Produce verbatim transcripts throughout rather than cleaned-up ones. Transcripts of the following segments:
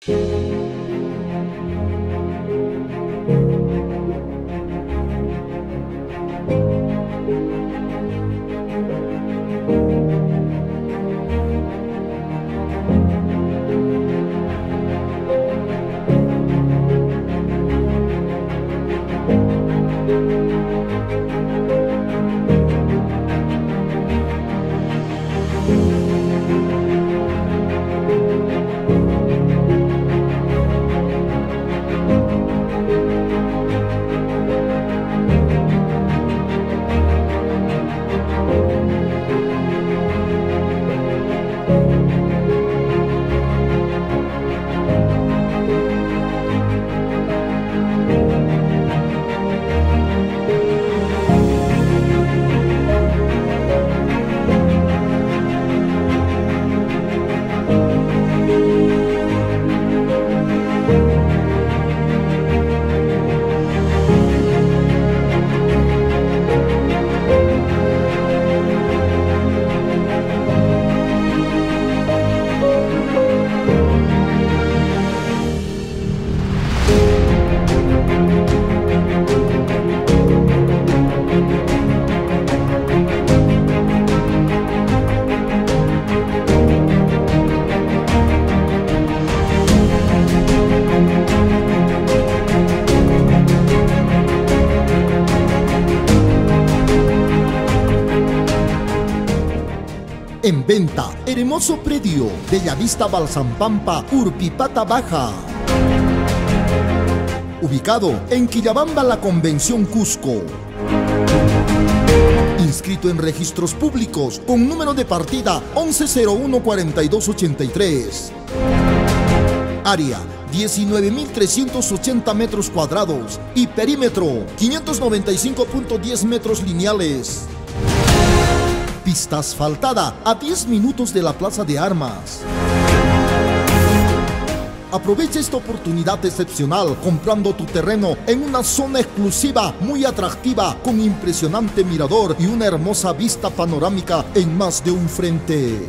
En venta, hermoso predio, Bellavista Balsampampa, Urpipata Baja. Ubicado en Quillabamba, La Convención, Cusco. Inscrito en registros públicos con número de partida once cero uno cuarenta y dos ochenta y tres. Área diecinueve mil trescientos ochenta metros cuadrados y perímetro quinientos noventa y cinco punto diez metros lineales. Pista asfaltada a diez minutos de la Plaza de Armas. Aprovecha esta oportunidad excepcional comprando tu terreno en una zona exclusiva muy atractiva con impresionante mirador y una hermosa vista panorámica en más de un frente.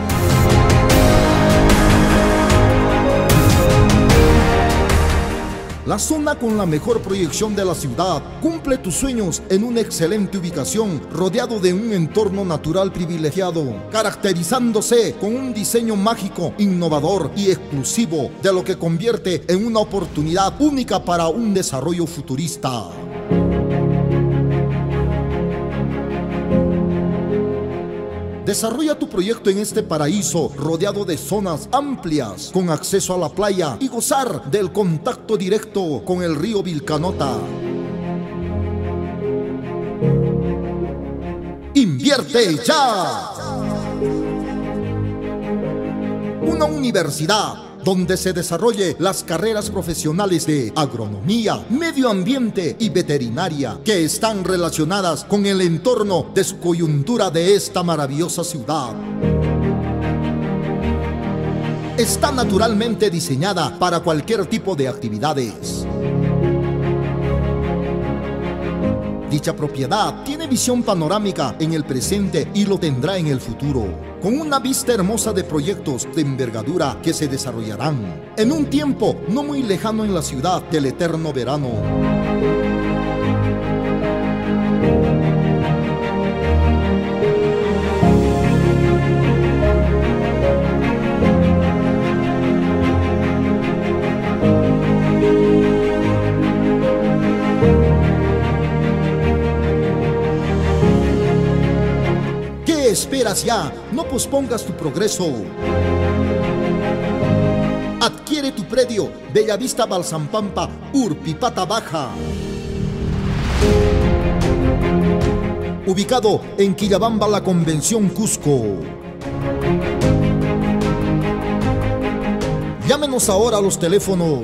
La zona con la mejor proyección de la ciudad cumple tus sueños en una excelente ubicación, rodeado de un entorno natural privilegiado, caracterizándose con un diseño mágico, innovador y exclusivo, de lo que convierte en una oportunidad única para un desarrollo futurista. Desarrolla tu proyecto en este paraíso rodeado de zonas amplias con acceso a la playa y gozar del contacto directo con el río Vilcanota. ¡Invierte ya! Una universidad donde se desarrolle las carreras profesionales de agronomía, medio ambiente y veterinaria, que están relacionadas con el entorno de su coyuntura de esta maravillosa ciudad. Está naturalmente diseñada para cualquier tipo de actividades. Dicha propiedad tiene visión panorámica en el presente y lo tendrá en el futuro, con una vista hermosa de proyectos de envergadura que se desarrollarán en un tiempo no muy lejano en la ciudad del eterno verano. ¿Qué esperas ya? No pospongas tu progreso. Adquiere tu predio Bellavista Balsampampa, Urpipata Baja. Ubicado en Quillabamba, La Convención, Cusco. Llámenos ahora a los teléfonos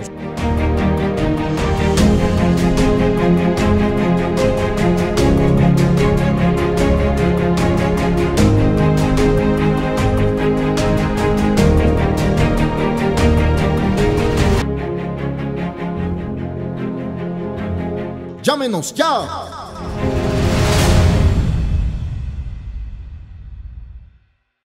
¡Llámenos ya!